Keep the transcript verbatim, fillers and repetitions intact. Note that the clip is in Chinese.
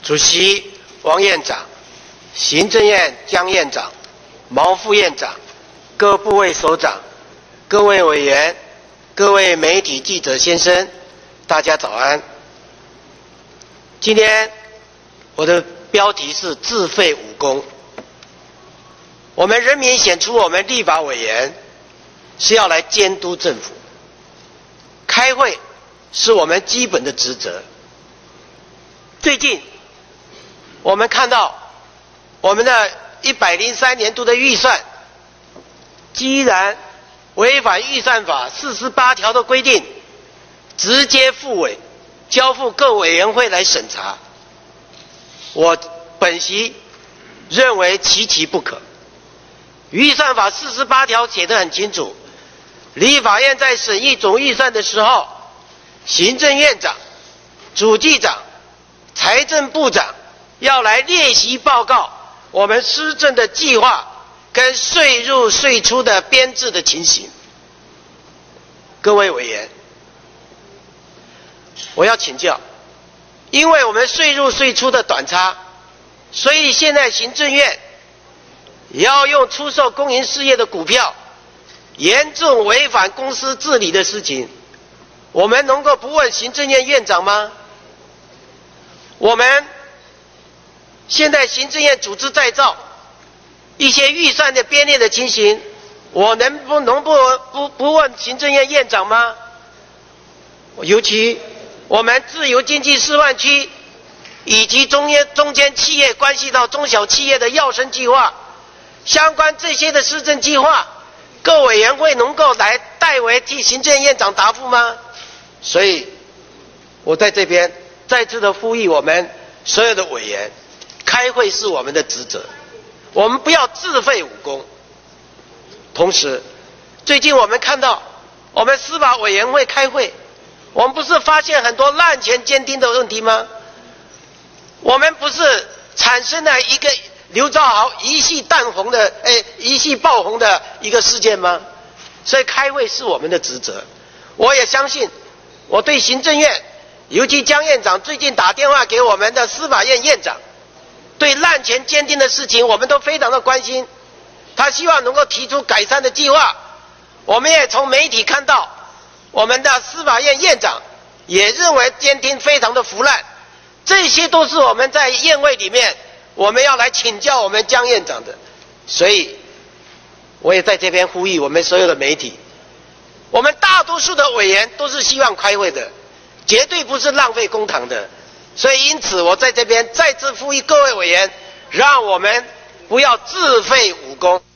主席王院长、行政院江院长、毛副院长、各部位首长、各位委员、各位媒体记者先生，大家早安。今天我的标题是自废武功。我们人民选出我们立法委员，是要来监督政府。开会是我们基本的职责。最近我们看到我们的一百零三年度的预算，既然违反预算法四十八条的规定，直接复委交付各委员会来审查，我本席认为其其不可。预算法四十八条写得很清楚，立法院在审议总预算的时候，行政院长、主计长、财政部长要来列席报告我们施政的计划跟税入税出的编制的情形。各位委员，我要请教，因为我们税入税出的短差，所以现在行政院也要用出售公营事业的股票，严重违反公司治理的事情，我们能够不问行政院院长吗？我们现在行政院组织再造一些预算的编列的情形，我能不能不不不问行政院院长吗？尤其我们自由经济示范区以及中间中间企业关系到中小企业的跃升计划，相关这些的施政计划，各委员会能够来代为替行政院长答复吗？所以我在这边再次的呼吁我们所有的委员，开会是我们的职责，我们不要自废武功。同时最近我们看到我们司法委员会开会，我们不是发现很多滥权监听的问题吗？我们不是产生了一个刘兆豪一系弹红的诶一系爆红的一个事件吗？所以开会是我们的职责。我也相信我对行政院，尤其江院长最近打电话给我们的司法院院长，对滥权监听的事情我们都非常的关心，他希望能够提出改善的计划。我们也从媒体看到我们的司法院院长也认为监听非常的腐烂，这些都是我们在院会里面我们要来请教我们江院长的。所以我也在这边呼吁我们所有的媒体，我们大多数的委员都是希望开会的，绝对不是浪费公帑的。所以因此我在这边再次呼吁各位委员，让我们不要自废武功。